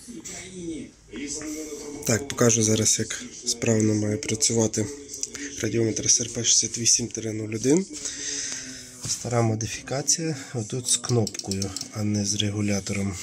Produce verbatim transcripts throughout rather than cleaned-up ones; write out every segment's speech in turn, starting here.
Так, покажу зараз, як справно має працювати радіометр ес ар пі шістдесят вісім нуль один. Стара модифікація, отут з кнопкою, а не з регулятором.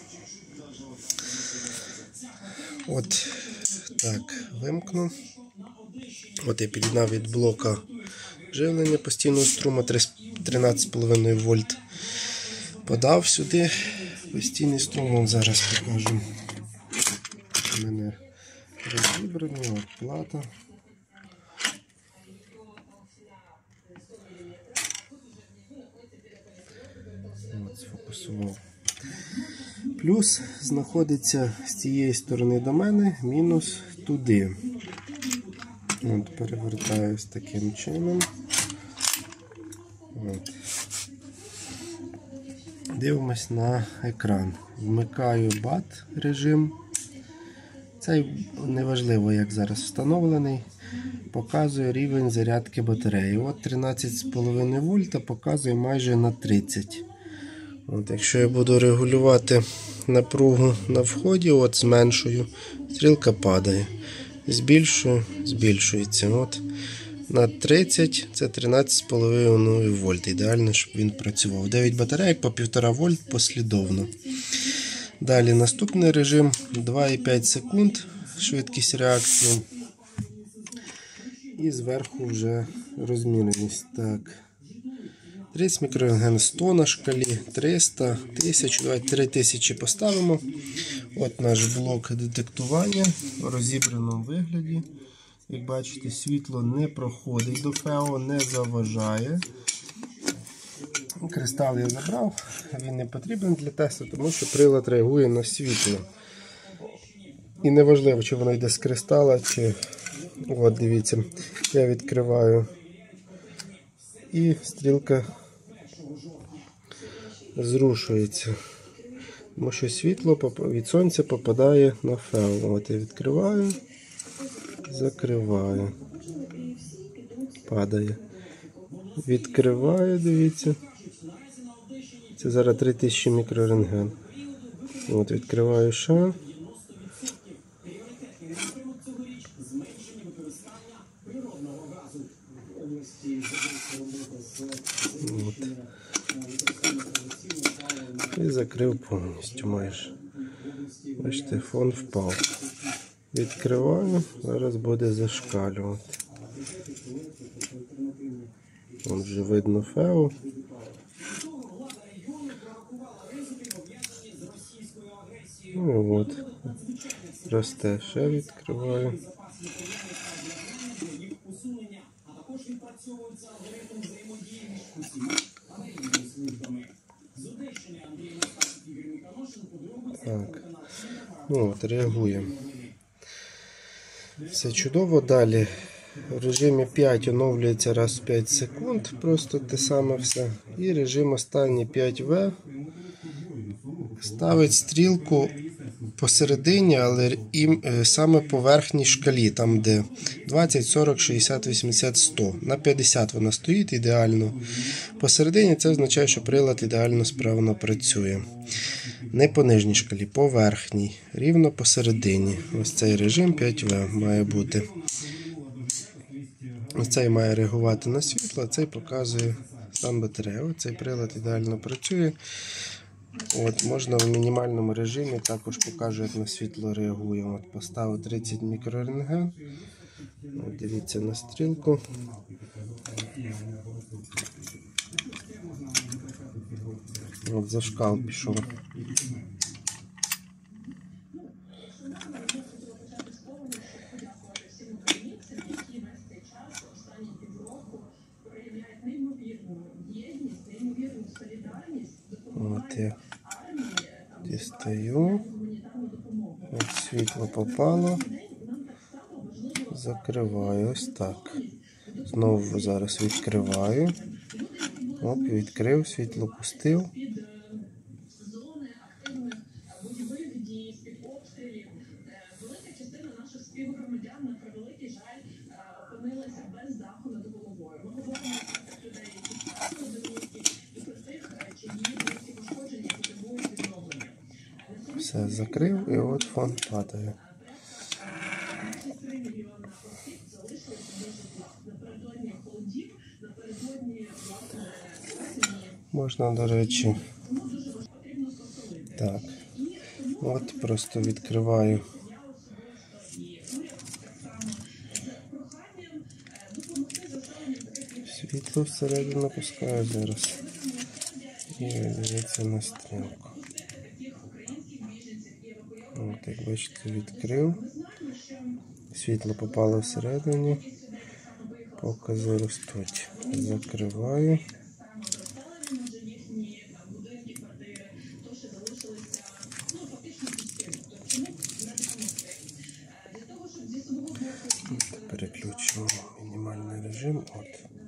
От так, вимкну. От я під'єднав від блока живлення постійного струму тринадцять з половиною вольт. Подав сюди постійний струм, вам зараз покажу. У мене розібраний, от плата. От, сфокусував. Плюс знаходиться з цієї сторони до мене, мінус туди. От, перевертаюсь таким чином. От. Дивимось на екран. Вмикаю бат режим. Цей неважливо, як зараз встановлений. Показує рівень зарядки батареї. От тринадцять з половиною вольта показує майже на тридцять. От, якщо я буду регулювати напругу на вході, от зменшую, стрілка падає. Збільшую, збільшується. От, на тридцять, це тринадцять з половиною вольт. Ідеально, щоб він працював. дев'ять батарейок по півтора вольт послідовно. Далі наступний режим два і п'ять секунд, швидкість реакції. І зверху вже розміреність. Так. тридцять мікрорентген, сто на шкалі, триста, тисяча, давайте три тисячі поставимо. От наш блок детектування в розібраному вигляді. Як бачите, світло не проходить до ФЕО, не заважає. Кристал я забрав, він не потрібен для тесту, тому що прилад реагує на світло. І неважливо, чи воно йде з кристала, чи... От, дивіться, я відкриваю. І стрілка зрушується. Тому що світло від сонця попадає на ФЕО. От я відкриваю, закриваю. Падає. Відкриваю, дивіться. Це зараз три тисячі мікрорентген. От, відкриваю ще. От. І закрив повністю майже. Бачите, фон впав. Відкриваю, зараз буде зашкалювати. Вон вже видно ФЕО. Ну і от, росте, ще відкриваю. Так, ну от, реагує. Все чудово. Далі в режимі п'ять оновлюється раз в п'ять секунд, просто те саме все. І режим останній п'ять ве ставить стрілку посередині, але і саме по верхній шкалі, там де двадцять, сорок, шістдесят, вісімдесят, сто. На п'ятдесят вона стоїть ідеально. Посередині це означає, що прилад ідеально справно працює. Не по нижній шкалі, по верхній. Рівно посередині. Ось цей режим п'ять ве має бути. Ось цей має реагувати на світло, а цей показує стан батареї. Ось цей прилад ідеально працює. От, можна в мінімальному режимі, також покажу, як на світло реагує. От, поставив тридцять мікрорентген. От, дивіться на стрілку. От, зашкал пішов. От я дістаю. От світло попало. Закриваю ось так. Знову зараз відкриваю. Оп, відкрив, світло пустив. Все, закрив і от фон падає. Можна, до речі, так, от просто відкриваю світло всередину, пускаю зараз і дивіться на стрілку. От, як бачите, відкрив, світло попало всередині, покази ростуть. Закриваю. Переключимо мінімальний режим. От.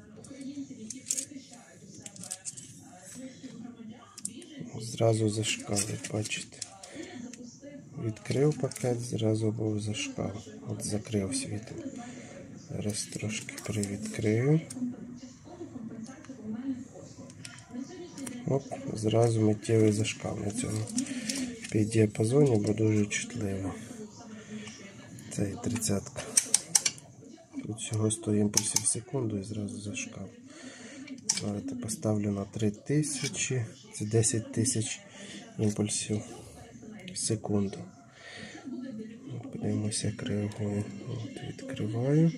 Зразу зашкалить, бачите. Відкрив пакет, зразу був зашкал. От закрив світло. Зараз трошки привідкрию. Оп, зразу миттєвий зашкал на цьому під-діапазоні, бо дуже чутливо. Це і тридцятка. Тут всього сто імпульсів в секунду і зразу зашкал. Давайте поставлю на три тисячі, це десять тисяч імпульсів в секунду. Подивимося, як реагує. От, відкриваю.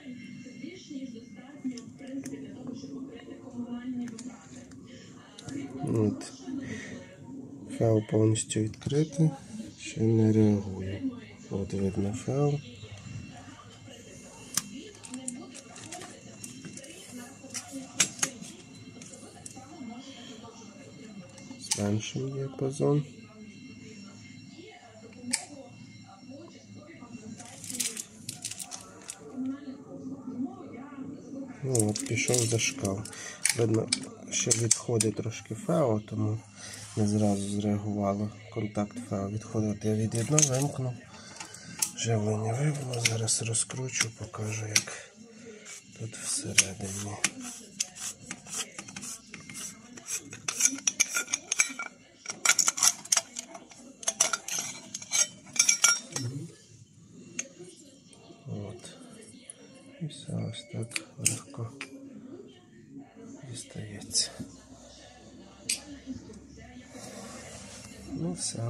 От. Фео повністю відкритий, ще не реагує. От видно фео. Зменшимо діапазон. Ну от, пішов зашкал. Видно, ще відходить трошки фео, тому не зразу зреагувало контакт фео. Відходить, я від'єднав, вимкнув. Живлення вивело, зараз розкручу, покажу, як тут всередині. От. І все ось так легко дістається. Ну все.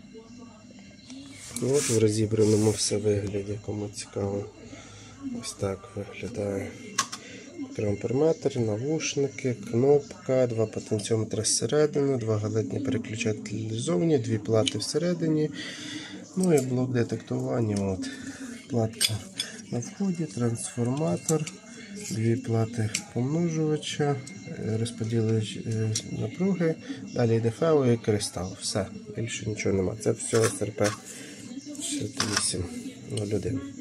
От в розібраному все вигляді, кому цікаво. Ось так виглядає. Мікроамперметр, навушники, кнопка, два потенціометри зсередини, два галетні переключателі ззовні, дві плати всередині. Ну і блок детектування. От. Платка на вході, трансформатор, дві плати помножувача, розподілювач напруги, далі йде фео і кристал. Все, більше нічого нема. Це все ес ер пі шістдесят вісім нуль один.